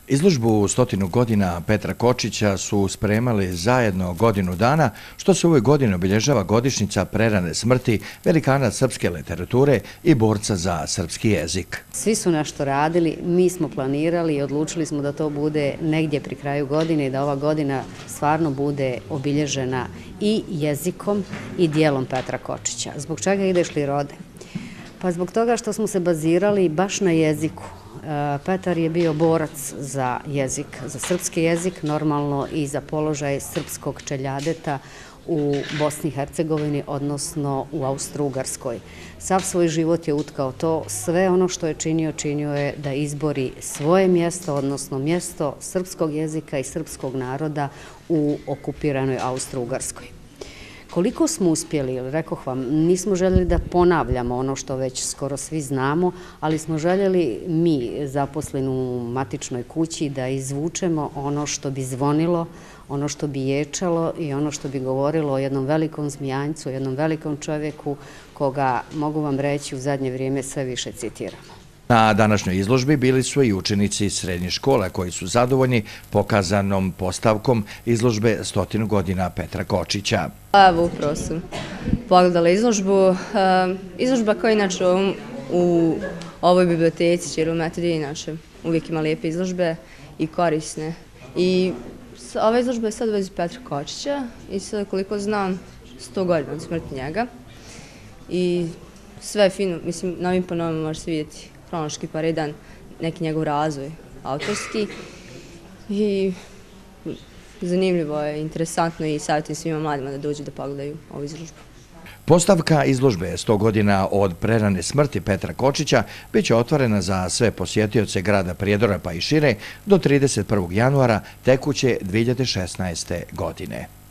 Izložbu 100 godina Petra Kočića su spremali zajedno godinu dana, što se ove godine obilježava godišnjica prerane smrti velikana srpske literature i borca za srpski jezik. Svi su nešto radili, mi smo planirali i odlučili smo da to bude negdje pri kraju godine i da ova godina stvarno bude obilježena i jezikom i dijelom Petra Kočića. Zbog čega ideš li rode? Pa zbog toga što smo se bazirali baš na jeziku. Petar je bio borac za jezik, za srpski jezik, normalno i za položaj srpskog čeljadeta u Bosni i Hercegovini, odnosno u Austro-Ugarskoj. Sav svoj život je utkao to, sve ono što je činio, činio je da izbori svoje mjesto, odnosno mjesto srpskog jezika i srpskog naroda u okupiranoj Austro-Ugarskoj. Koliko smo uspjeli, rekoh vam, nismo željeli da ponavljamo ono što već skoro svi znamo, ali smo željeli mi, zaposleni u matičnoj kući, da izvučemo ono što bi zvonilo, ono što bi ječalo i ono što bi govorilo o jednom velikom Zmijanjcu, o jednom velikom čovjeku koga, mogu vam reći, u zadnje vrijeme sve više citiramo. Na današnjoj izložbi bili su i učenici srednje škole koji su zadovoljni pokazanom postavkom izložbe 100 godina Petra Kočića. Evo, upravo sam pogledala izložbu. Izložba koja inače u ovoj biblioteci Ćiro Metodije inače uvijek ima lijepe izložbe i korisne. I ova izložba je sad u vezi Petra Kočića i sad koliko znam 100 godina od smrti njega. I sve je fino, mislim, na ovim panovima može se vidjeti hronološki pa redan neki njegov razvoj autorski i zanimljivo je, interesantno i savjetujem svima mladima da dođu da pogledaju ovu izložbu. Postavka izložbe 100 godina od prerane smrti Petra Kočića bit će otvorena za sve posjetioce grada Prijedora pa i šire do 31. januara tekuće 2016. godine.